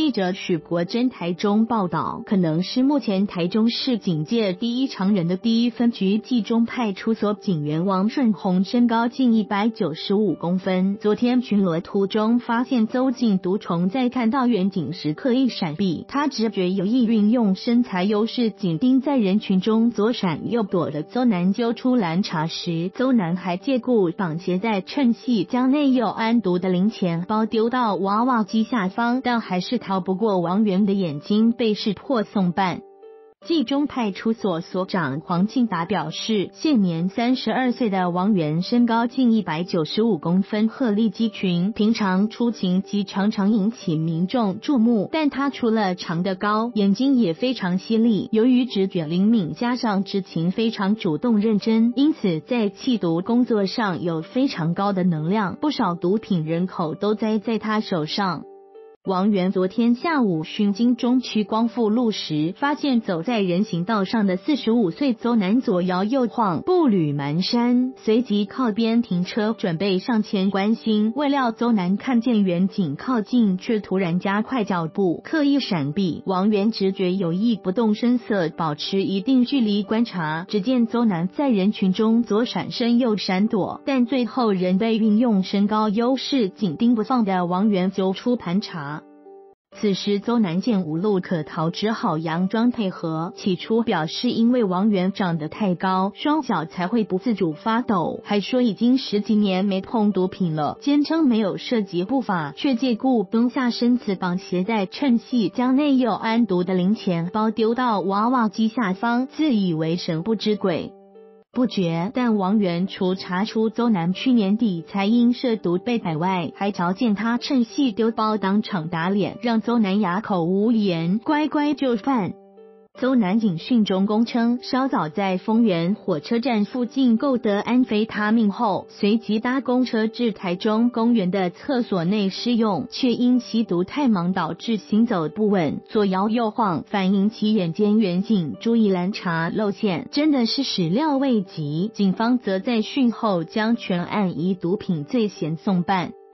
记者许国珍台中报道，可能是目前台中市警界第一常人的第一分局冀中派出所警员王顺宏，身高近195公分，昨天巡逻途中发现邹姓毒虫在看到远景时刻意闪避，他直觉有意运用身材优势紧盯在人群中左闪右躲的邹男揪出拦查时，邹男还借故绑鞋带趁隙将内有安毒的零钱包丢到娃娃机下方，但还是逃不过王源的眼睛，被识破送办。冀中派出所所长黄庆达表示，现年32岁的王源身高近195公分，鹤立鸡群，平常出勤即常常引起民众注目，但他除了长得高，眼睛也非常犀利，由于直觉灵敏加上执勤非常主动认真，因此在缉毒工作上有非常高的能量，不少毒品人口都栽在他手上。王源昨天下午巡经中区光复路时，发现走在人行道上的45岁邹男左摇右晃，步履蹒跚，随即靠边停车准备上前关心，未料邹男看见远景靠近，却突然加快脚步，刻意闪避。王源直觉有意，不动声色，保持一定距离观察，只见邹男在人群中左闪身右闪躲，但最后仍被运用身高优势紧盯不放的王源揪出盘查。此时邹男见无路可逃，只好佯装配合，起初表示因为王源长得太高，双脚才会不自主发抖，还说已经10几年没碰毒品了，坚称没有涉及不法，却借故蹲下身子绑鞋带，趁隙将内有安毒的零钱包丢到娃娃机下方，自以为神不知鬼不觉。但王源除查出邹男去年底才因涉毒被逮外，还瞧见他趁隙丢包当场打脸，让邹男哑口无言，乖乖就范。邹男警讯中供称，稍早在丰原火车站附近购得安非他命后，随即搭公车至台中公园的厕所内施用，却因吸毒太忙导致行走不稳，左摇右晃，反引起眼尖远警注意拦查露馅，真的是始料未及。警方则在讯后将全案以毒品罪嫌送办。